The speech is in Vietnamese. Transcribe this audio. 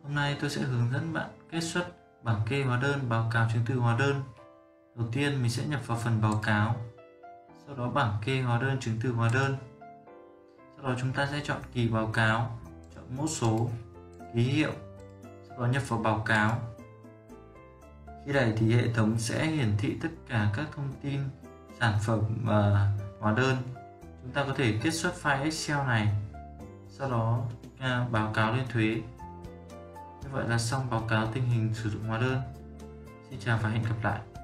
Hôm nay tôi sẽ hướng dẫn bạn kết xuất bảng kê hóa đơn, báo cáo chứng từ hóa đơn. Đầu tiên mình sẽ nhập vào phần báo cáo, sau đó bảng kê hóa đơn, chứng từ hóa đơn. Sau đó chúng ta sẽ chọn kỳ báo cáo, chọn mẫu số, ký hiệu, sau đó nhập vào báo cáo. Khi này thì hệ thống sẽ hiển thị tất cả các thông tin sản phẩm và hóa đơn. Chúng ta có thể kết xuất file Excel này, sau đó báo cáo lên thuế. Như vậy là xong báo cáo tình hình sử dụng hóa đơn. Xin chào và hẹn gặp lại.